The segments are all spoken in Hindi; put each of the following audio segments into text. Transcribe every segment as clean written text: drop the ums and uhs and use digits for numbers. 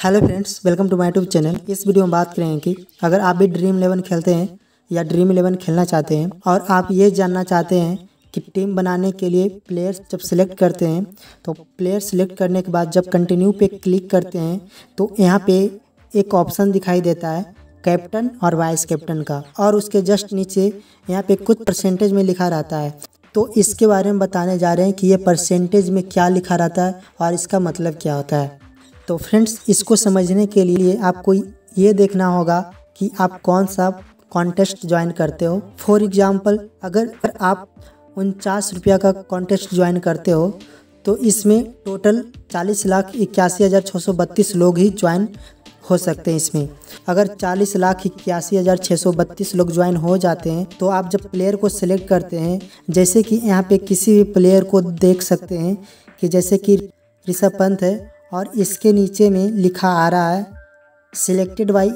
Hello friends, welcome to my YouTube channel. इस वीडियो में बात करेंगे कि अगर आप भी ड्रीम 11 खेलते हैं या ड्रीम 11 खेलना चाहते हैं और आप ये जानना चाहते हैं कि टीम बनाने के लिए प्लेयर्स जब सिलेक्ट करते हैं तो प्लेयर सिलेक्ट करने के बाद जब कंटिन्यू पे क्लिक करते हैं तो यहाँ पे एक ऑप्शन दिखाई देता है कैप्टन और वाइस कैप्टन का, और उसके जस्ट नीचे यहाँ पे कुछ परसेंटेज में लिखा रहता है। तो इसके बारे में बताने जा रहे हैं कि ये परसेंटेज में क्या लिखा रहता है और इसका मतलब क्या होता है। तो फ्रेंड्स, इसको समझने के लिए आपको ये देखना होगा कि आप कौन सा कॉन्टेस्ट ज्वाइन करते हो। फॉर एग्जांपल, अगर आप 49 रुपया का कॉन्टेस्ट ज्वाइन करते हो तो इसमें टोटल 40,81,632 लोग ही ज्वाइन हो सकते हैं। इसमें अगर 40,81,632 लोग ज्वाइन हो जाते हैं तो आप जब प्लेयर को सिलेक्ट करते हैं, जैसे कि यहाँ पे किसी भी प्लेयर को देख सकते हैं कि जैसे कि ऋषभ पंत है और इसके नीचे में लिखा आ रहा है सिलेक्टेड बाई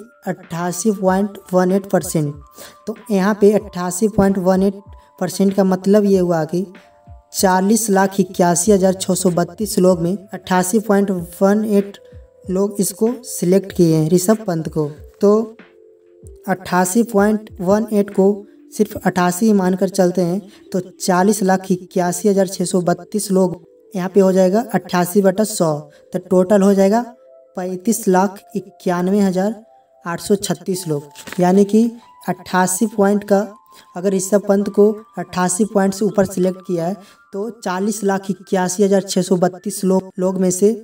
88.18%। तो यहाँ पे 88.18% का मतलब ये हुआ कि 40,81,632 लोग में 88.18 लोग इसको सिलेक्ट किए हैं ऋषभ पंत को। तो 88.18 को सिर्फ 88 मानकर चलते हैं तो 40,81,632 लोग यहाँ पे हो जाएगा 88/100। तो टोटल हो जाएगा 35,91,836 लोग। यानी कि 88 पॉइंट का अगर ऋषभ पंत को 88 पॉइंट से ऊपर सिलेक्ट किया है तो 40,81,632 लोग में से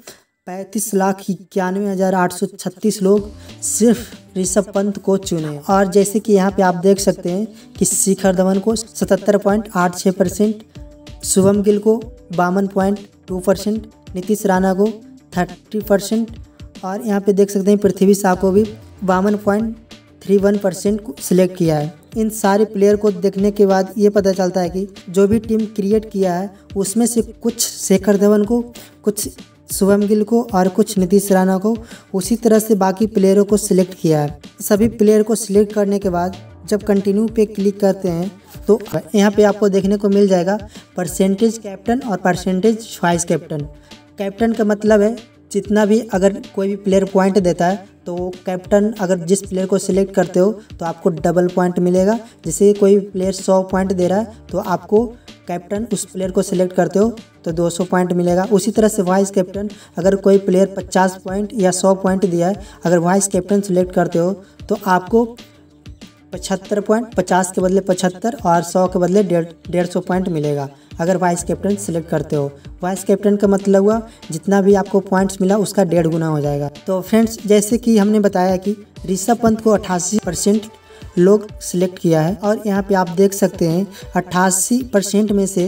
35,91,836 लोग सिर्फ ऋषभ पंत को चुने। और जैसे कि यहाँ पे आप देख सकते हैं कि शिखर धवन को 77.86%, शुभम गिल को 52.2%, नीतीश राणा को 30%, और यहाँ पे देख सकते हैं पृथ्वी शॉ को भी 52.31% को सिलेक्ट किया है। इन सारे प्लेयर को देखने के बाद ये पता चलता है कि जो भी टीम क्रिएट किया है उसमें से कुछ शिखर धवन को, कुछ शुभम गिल को और कुछ नीतीश राणा को, उसी तरह से बाकी प्लेयरों को सिलेक्ट किया है। सभी प्लेयर को सिलेक्ट करने के बाद जब कंटिन्यू पे क्लिक करते हैं तो यहाँ पे आपको देखने को मिल जाएगा परसेंटेज कैप्टन और परसेंटेज वाइस कैप्टन। कैप्टन का मतलब है जितना भी अगर कोई भी प्लेयर पॉइंट देता है तो कैप्टन, अगर जिस प्लेयर को सिलेक्ट करते हो तो आपको डबल पॉइंट मिलेगा। जैसे कोई प्लेयर 100 पॉइंट दे रहा है तो आपको कैप्टन उस प्लेयर को सिलेक्ट करते हो तो 200 पॉइंट मिलेगा। उसी तरह से वाइस कैप्टन, अगर कोई प्लेयर 50 पॉइंट या 100 पॉइंट दिया है, अगर वाइस कैप्टन सिलेक्ट करते हो तो आपको 75 पॉइंट, 50 के बदले 75 और 100 के बदले 150 पॉइंट मिलेगा अगर वाइस कैप्टन सिलेक्ट करते हो। वाइस कैप्टन का मतलब हुआ जितना भी आपको पॉइंट्स मिला उसका 1.5 गुना हो जाएगा। तो फ्रेंड्स, जैसे कि हमने बताया कि ऋषभ पंत को 88% लोग सिलेक्ट किया है, और यहाँ पे आप देख सकते हैं 88% में से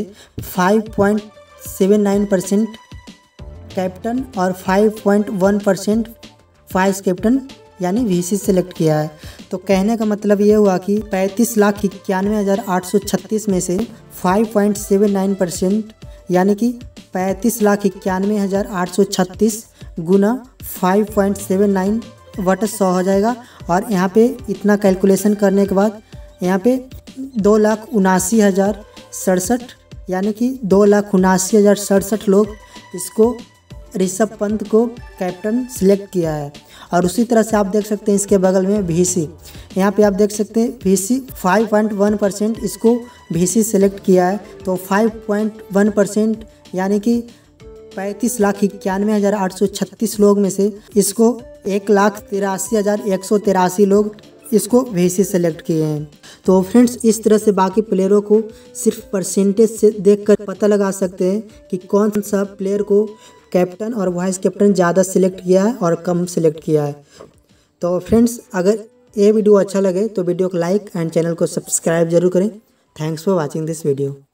5.79% कैप्टन और 5.1% वाइस कैप्टन यानी वीसी सेलेक्ट किया है। तो कहने का मतलब ये हुआ कि 35,91,836 में से 5.79% यानी कि 35,91,836 गुना 5.79/100 हो जाएगा। और यहाँ पे इतना कैलकुलेशन करने के बाद यहाँ पे 2,79,067 यानी कि 2,79,067 लोग इसको ऋषभ पंत को कैप्टन सिलेक्ट किया है। और उसी तरह से आप देख सकते हैं इसके बगल में वीसी, यहाँ पे आप देख सकते हैं वीसी 5.1% इसको वीसी सिलेक्ट किया है। तो 5.1% यानी कि 35,91,836 लोग में से इसको 1,83,183 लोग इसको वीसी सेलेक्ट किए हैं। तो फ्रेंड्स, इस तरह से बाकी प्लेयरों को सिर्फ परसेंटेज से देखकर पता लगा सकते हैं कि कौन सा प्लेयर को कैप्टन और वाइस कैप्टन ज़्यादा सिलेक्ट किया है और कम सिलेक्ट किया है। तो फ्रेंड्स, अगर ये वीडियो अच्छा लगे तो वीडियो को लाइक एंड चैनल को सब्सक्राइब जरूर करें। Thanks for watching this video.